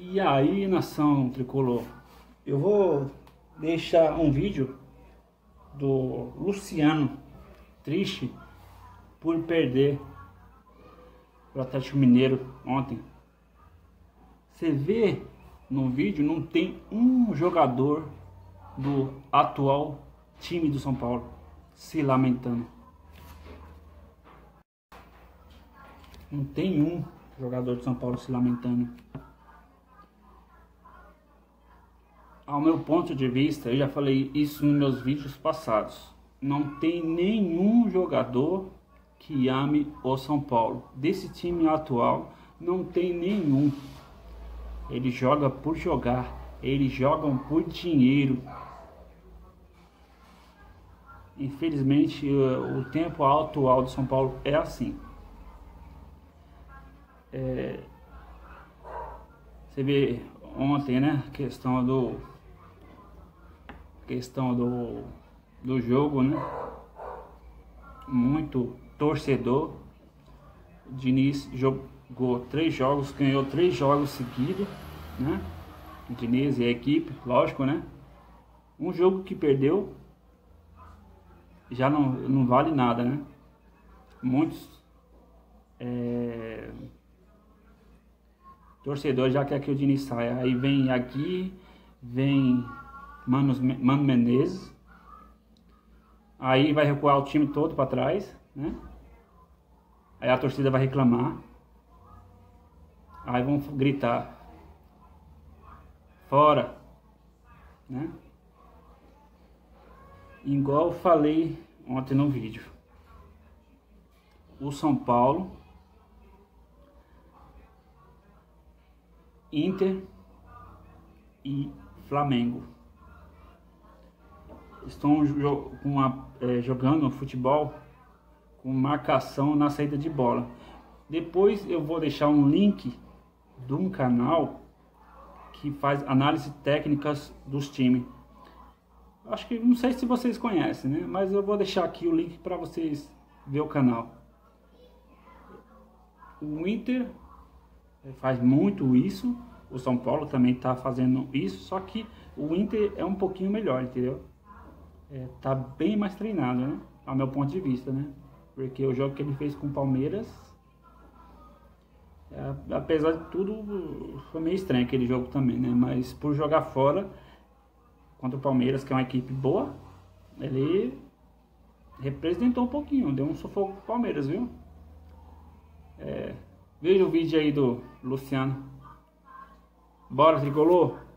E aí, nação tricolor, eu vou deixar um vídeo do Luciano triste por perder o Atlético Mineiro ontem. Você vê no vídeo, não tem um jogador do atual time do São Paulo se lamentando. Não tem um jogador de São Paulo se lamentando. Ao meu ponto de vista, eu já falei isso nos meus vídeos passados, não tem nenhum jogador que ame o São Paulo. Desse time atual, não tem nenhum. Eles jogam por jogar, eles jogam por dinheiro. Infelizmente, o tempo atual do São Paulo é assim. Você vê ontem, né, questão do jogo, né? Muito torcedor. O Diniz jogou 3 jogos, ganhou 3 jogos seguidos, né? O Diniz e a equipe, lógico, né? Um jogo que perdeu já não vale nada, né? Muitos torcedores já quer que o Diniz saia. Aí vem aqui, vem Mano Menezes, aí vai recuar o time todo para trás, né? Aí a torcida vai reclamar, aí vão gritar fora, né? Igual eu falei ontem no vídeo, o São Paulo, Inter e Flamengo estão jogando futebol com marcação na saída de bola. Depois eu vou deixar um link de um canal que faz análise técnicas dos times. Acho que, não sei se vocês conhecem, né? Mas eu vou deixar aqui o link para vocês ver o canal. O Inter faz muito isso, o São Paulo também está fazendo isso, só que o Inter é um pouquinho melhor, entendeu? Tá bem mais treinado, né? Ao meu ponto de vista, né? Porque o jogo que ele fez com o Palmeiras, apesar de tudo, foi meio estranho aquele jogo também, né? Mas por jogar fora contra o Palmeiras, que é uma equipe boa, ele representou um pouquinho, deu um sufoco pro Palmeiras, viu? Veja o vídeo aí do Luciano. Bora, tricolor!